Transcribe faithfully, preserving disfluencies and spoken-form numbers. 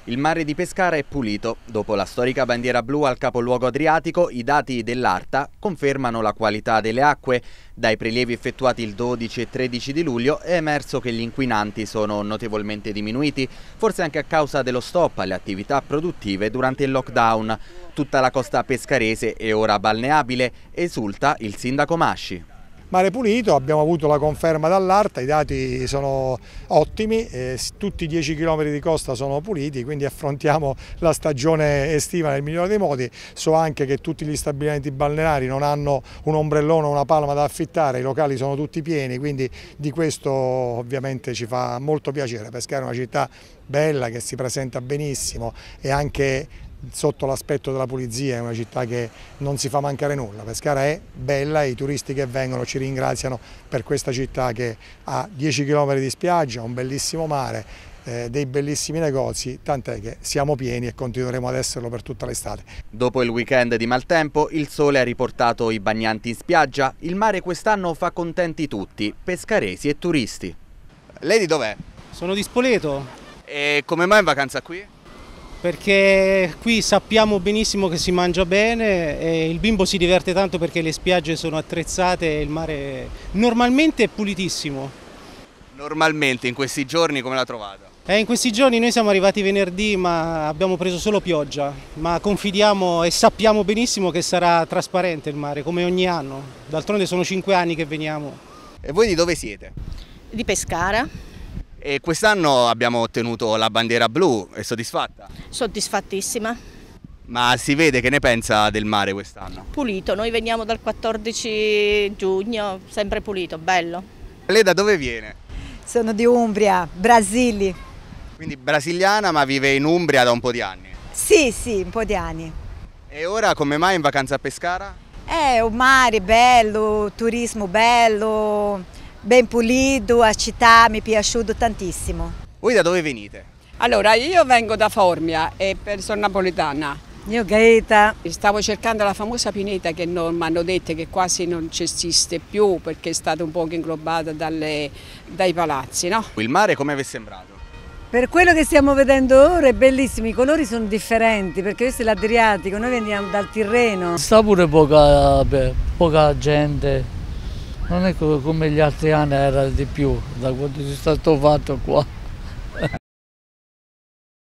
Il mare di Pescara è pulito. Dopo la storica bandiera blu al capoluogo adriatico, i dati dell'ARTA confermano la qualità delle acque. Dai prelievi effettuati il dodici e tredici di luglio è emerso che gli inquinanti sono notevolmente diminuiti, forse anche a causa dello stop alle attività produttive durante il lockdown. Tutta la costa pescarese è ora balneabile, esulta il sindaco Masci. Mare pulito, abbiamo avuto la conferma dall'ARTA, i dati sono ottimi, eh, tutti i dieci chilometri di costa sono puliti, quindi affrontiamo la stagione estiva nel migliore dei modi. So anche che tutti gli stabilimenti balneari non hanno un ombrellone o una palma da affittare, i locali sono tutti pieni, quindi di questo ovviamente ci fa molto piacere. Pescara è una città bella che si presenta benissimo e anche sotto l'aspetto della pulizia è una città che non si fa mancare nulla. Pescara è bella e i turisti che vengono ci ringraziano per questa città che ha dieci chilometri di spiaggia, un bellissimo mare, eh, dei bellissimi negozi, tant'è che siamo pieni e continueremo ad esserlo per tutta l'estate. Dopo il weekend di maltempo, il sole ha riportato i bagnanti in spiaggia. Il mare quest'anno fa contenti tutti, pescaresi e turisti. Lei di dov'è? Sono di Spoleto. E come mai in vacanza qui? Perché qui sappiamo benissimo che si mangia bene e il bimbo si diverte tanto perché le spiagge sono attrezzate e il mare normalmente è pulitissimo. Normalmente in questi giorni come l'ha trovata? Eh, in questi giorni noi siamo arrivati venerdì ma abbiamo preso solo pioggia, ma confidiamo e sappiamo benissimo che sarà trasparente il mare come ogni anno, d'altronde sono cinque anni che veniamo. E voi di dove siete? Di Pescara. E quest'anno abbiamo ottenuto la bandiera blu, è soddisfatta? Soddisfattissima. Ma si vede, che ne pensa del mare quest'anno? Pulito, noi veniamo dal quattordici giugno, sempre pulito, bello. Lei da dove viene? Sono di Umbria, Brasili. Quindi brasiliana ma vive in Umbria da un po' di anni? Sì, sì, un po' di anni. E ora come mai in vacanza a Pescara? Eh, il mare bello, turismo bello, ben pulito, la città mi è piaciuto tantissimo. Voi da dove venite? Allora, io vengo da Formia e sono napoletana. Io Gaeta. Stavo cercando la famosa pineta che mi hanno detto che quasi non ci esiste più perché è stata un po' inglobata dalle, dai palazzi, no? Il mare come vi è sembrato? Per quello che stiamo vedendo ora è bellissimo, i colori sono differenti perché questo è l'Adriatico, noi veniamo dal Tirreno. Sta pure poca, beh, poca gente. Non è come gli altri anni, era di più, da quando si è stato fatto qua.